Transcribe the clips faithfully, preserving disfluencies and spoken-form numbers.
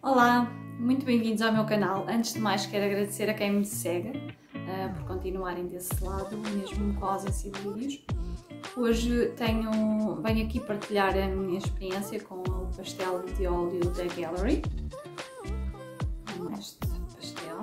Olá, muito bem-vindos ao meu canal. Antes de mais, quero agradecer a quem me segue uh, por continuarem desse lado, mesmo com a ausência de vídeos. Hoje tenho, venho aqui partilhar a minha experiência com o pastel de óleo da Gallery. Com este pastel.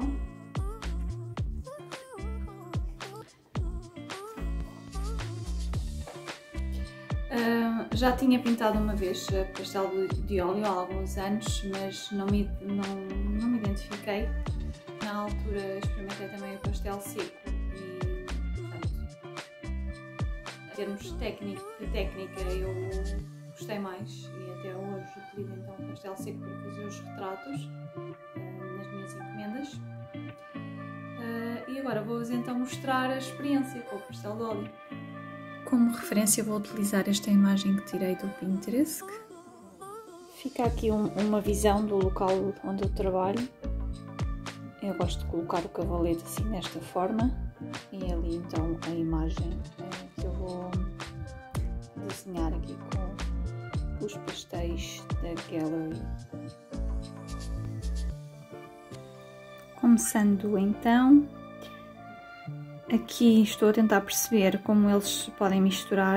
Uh, já tinha pintado uma vez pastel de, de óleo há alguns anos, mas não me, não, não me identifiquei. Na altura experimentei também o pastel seco e, portanto, em termos técnico, de técnica eu gostei mais e até hoje utilizo então o pastel seco para fazer os retratos uh, nas minhas encomendas. Uh, e agora vou-vos então mostrar a experiência com o pastel de óleo. Como referência vou utilizar esta imagem que tirei do Pinterest. Fica aqui um, uma visão do local onde eu trabalho. Eu gosto de colocar o cavalete assim desta forma. E ali então a imagem é, que eu vou desenhar aqui com os pastéis da Gallery. Começando então. Aqui estou a tentar perceber como eles se podem misturar.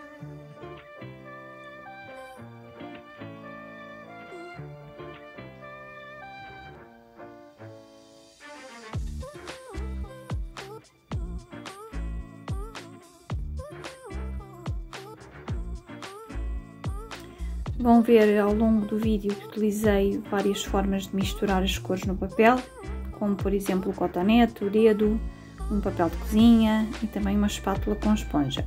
Vão ver ao longo do vídeo que utilizei várias formas de misturar as cores no papel, como por exemplo o cotonete, o dedo, um papel de cozinha e também uma espátula com esponja.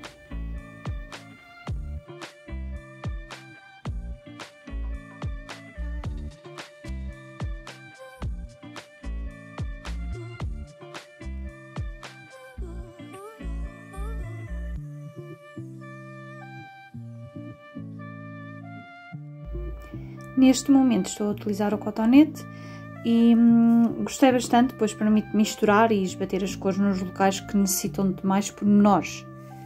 Neste momento estou a utilizar o cotonete e hum, gostei bastante, pois permite misturar e esbater as cores nos locais que necessitam de mais pormenores.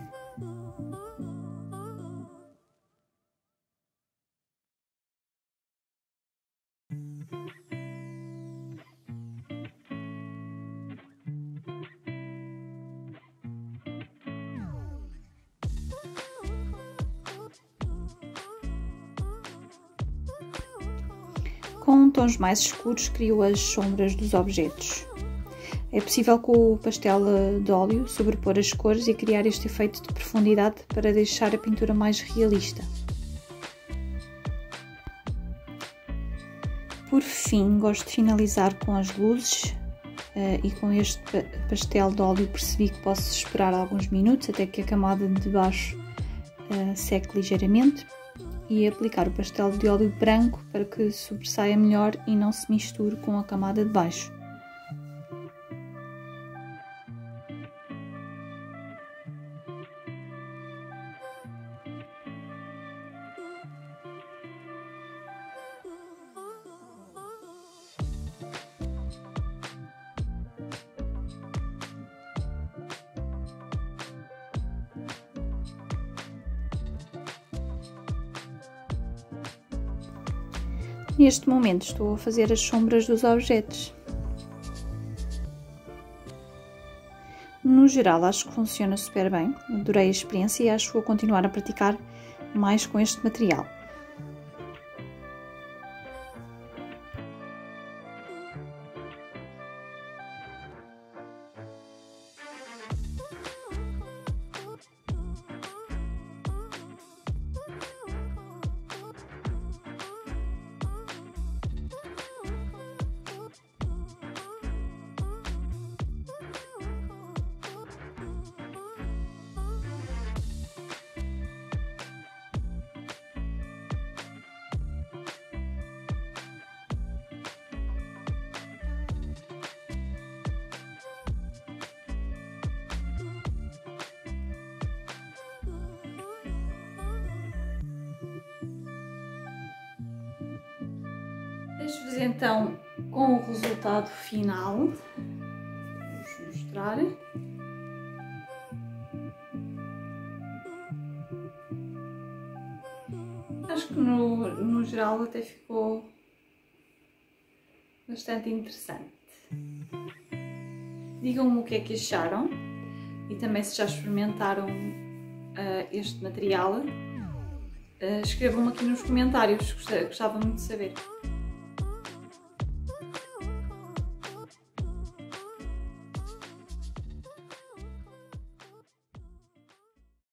Com tons mais escuros crio as sombras dos objetos. É possível com o pastel de óleo sobrepor as cores e criar este efeito de profundidade para deixar a pintura mais realista. Por fim, gosto de finalizar com as luzes e com este pastel de óleo percebi que posso esperar alguns minutos até que a camada de baixo seque ligeiramente. E aplicar o pastel de óleo branco para que sobressaia melhor e não se misture com a camada de baixo. Neste momento estou a fazer as sombras dos objetos. No geral acho que funciona super bem, adorei a experiência e acho que vou continuar a praticar mais com este material. Deixo-vos então com o resultado final. Vou mostrar. Acho que no, no geral até ficou bastante interessante. Digam-me o que é que acharam e também se já experimentaram uh, este material. Uh, escrevam-me aqui nos comentários, gostava muito de saber.